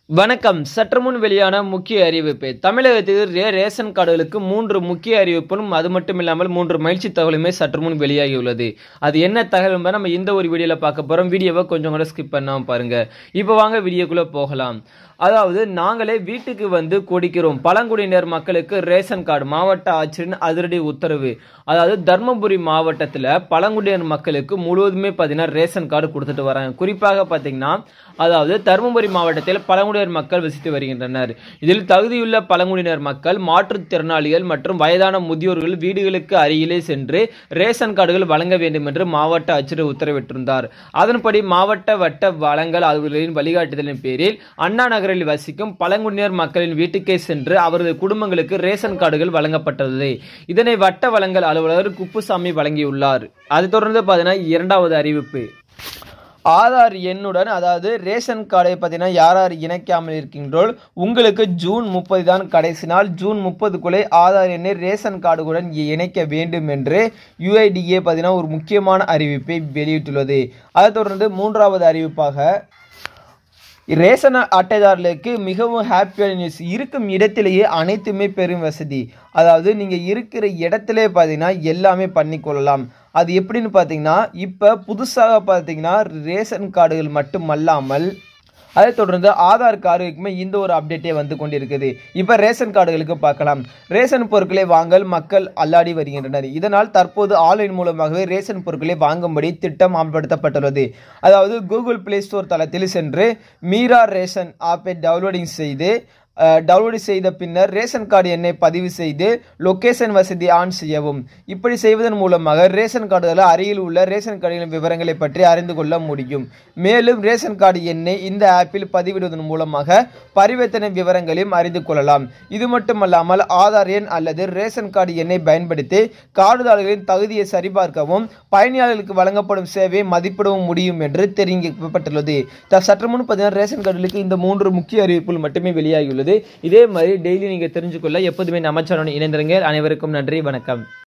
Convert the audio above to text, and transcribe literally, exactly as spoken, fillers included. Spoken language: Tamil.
வணக்கம். சற்று முன் வெளியான முக்கிய அறிவிப்பு. தமிழகத்தில் ரே ரேஷன் கார்டுகளுக்கு மூன்று முக்கிய அறிவிப்பும் அது மட்டும் இல்லாமல் மூன்று மகிழ்ச்சி தகவலுமே சற்று முன் வெளியாகியுள்ளது. அது என்ன தகவல் என்பதை நம்ம இந்த ஒரு வீடியோல பார்க்க போறோம். வீடியோவை கொஞ்சம் கூட ஸ்கிப் பண்ணாம பாருங்க. இப்போ வாங்க வீடியோக்குள்ள போகலாம். அதாவது நாங்களே வீட்டுக்கு வந்து கொடுக்கிறோம். பழங்குடியினர் மக்களுக்கு ரேஷன் கார்டு மாவட்ட ஆட்சியரின் அதிரடி உத்தரவு. அதாவது தர்மபுரி மாவட்டத்தில் பழங்குடியினர் மக்களுக்கு முழுவதுமே பார்த்தீங்கன்னா ரேஷன் கார்டு கொடுத்துட்டு வராங்க. குறிப்பாக பார்த்தீங்கன்னா அதாவது தர்மபுரி மாவட்டத்தில் பழங்குடியினர் மக்கள் வசித்து வருகின்றனர். இதில் தகுதியுள்ள பழங்குடியினர் மக்கள், மாற்றுத்திறனாளிகள் மற்றும் வயதான முதியோர்கள் வீடுகளுக்கு அருகிலே சென்று ரேஷன் கார்டுகள் வழங்க வேண்டும் என்று மாவட்ட ஆட்சியர் உத்தரவிட்டிருந்தார். அதன்படி மாவட்ட வட்ட வழங்கல் அலுவலர்களின் வழிகாட்டுதலின் பேரில் அண்ணா நகரில் வசிக்கும் பழங்குடியினர் மக்களின் வீட்டுக்கே சென்று அவரது குடும்பங்களுக்கு ரேஷன் கார்டுகள் வழங்கப்பட்டது. இதனை வட்ட வழங்கல் அலுவலர் குப்புசாமி வழங்கியுள்ளார். அதை தொடர்ந்து பார்த்தீங்கன்னா இரண்டாவது அறிவிப்பு. ஆதார் எண்ணுடன் அதாவது ரேஷன் கார்டை பார்த்தீங்கன்னா யார் யார் இணைக்காமல் இருக்கின்றோம் உங்களுக்கு ஜூன் முப்பது தான் கடைசி நாள். ஜூன் முப்பதுக்குள்ளே ஆதார் எண்ணை ரேஷன் கார்டுடன் இணைக்க வேண்டும் என்று யுஐடிஏ பார்த்தீங்கன்னா ஒரு முக்கியமான அறிவிப்பை வெளியிட்டுள்ளது. அதை தொடர்ந்து மூன்றாவது அறிவிப்பாக ரேஷன் அட்டைதாரர்களுக்கு மிகவும் ஹாப்பியான நியூஸ். இருக்கும் இடத்திலேயே அனைத்துமே பெரும் வசதி. அதாவது நீங்கள் இருக்கிற இடத்திலே பார்த்தீங்கன்னா எல்லாமே பண்ணிக்கொள்ளலாம். அது எப்படின்னு பார்த்தீங்கன்னா இப்போ புதுசாக பார்த்தீங்கன்னா ரேஷன் கார்டுகள் மட்டுமல்லாமல் அதை தொடர்ந்து ஆதார் கார்டுக்குமே இந்த ஒரு அப்டேட்டே வந்து கொண்டிருக்குது. இப்போ ரேஷன் கார்டுகளுக்கு பார்க்கலாம். ரேஷன் பொருட்களை வாங்கல் மக்கள் அல்லாடி வருகின்றனர். இதனால் தற்போது ஆன்லைன் மூலமாகவே ரேஷன் பொருட்களை வாங்கும்படி திட்டம் அமல்படுத்தப்பட்டுள்ளது. அதாவது கூகுள் பிளே ஸ்டோர் தளத்தில் சென்று மீரா ரேஷன் ஆப்பை டவுன்லோடிங் செய்து டவுன்லோடு செய்த பின்னர் ரேஷன் கார்டு எண்ணை பதிவு செய்து லொக்கேஷன் வசதி ஆன் செய்யவும். இப்படி செய்வதன் மூலமாக ரேஷன் கார்டுகள் அருகில் உள்ள ரேஷன் கார்டுகளின் விவரங்களை பற்றி அறிந்து கொள்ள முடியும். மேலும் ரேஷன் கார்டு எண்ணை இந்த ஆப்பில் பதிவிடுவதன் மூலமாக பரிவர்த்தனை விவரங்களையும் அறிந்து கொள்ளலாம். இது மட்டுமல்லாமல் ஆதார் எண் அல்லது ரேஷன் கார்டு எண்ணை பயன்படுத்தி கார்டுதாரர்களின் தகுதியை சரிபார்க்கவும் பயணியாளர்களுக்கு வழங்கப்படும் சேவையை மதிப்பிடவும் முடியும் என்று தெரிவிக்கப்பட்டுள்ளது. சற்று முன் பார்த்தீங்கன்னா ரேஷன் கார்டுகளுக்கு இந்த மூன்று முக்கிய அறிவிப்புகள் மட்டுமே வெளியாகியுள்ளது. இதே மாதிரி டெய்லி நீங்க தெரிஞ்சுக்கொள்ள எப்போதுமே நம்ம சேனலுடன் இணைந்திருங்க. அனைவருக்கும் நன்றி, வணக்கம்.